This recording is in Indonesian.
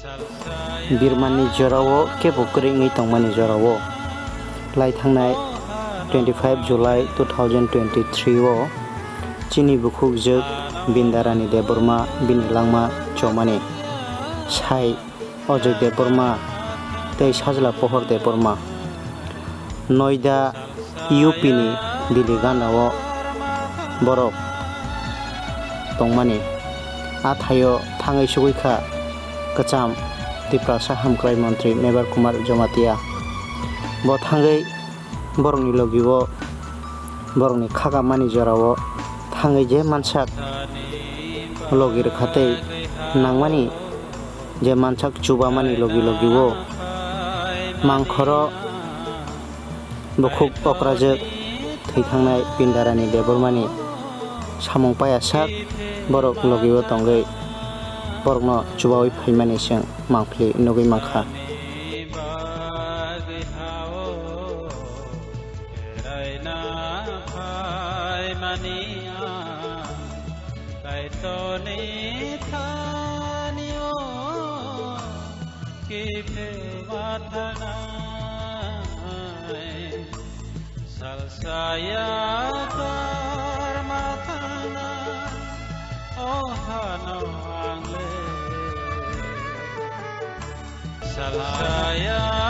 birmani jorao kebo kringi tongmani jorao lai thangnai 25 July 2023 o chini bukhuk jek bindarani deborma bini langma chomani sai Ojay deborma tei sajla pohor deborma Noida UP ni Diligana o borok tongmani athayo thangai suguikha kacham Tiprasa Hamkrai Mantri Mebar Kumar Jomatia bo thangai borokni logiwo borokni khaga mani jorao thangai je mansak logir khatei nangmani je mansak chubamani logiwo mangkhoro bukhuk okrajek thaitangnai pindarani debormani samung payasak borok logiwo tongai borokno chubawi phaimani sing mangphli nugui mangkha Saya termatana oh hano angle saya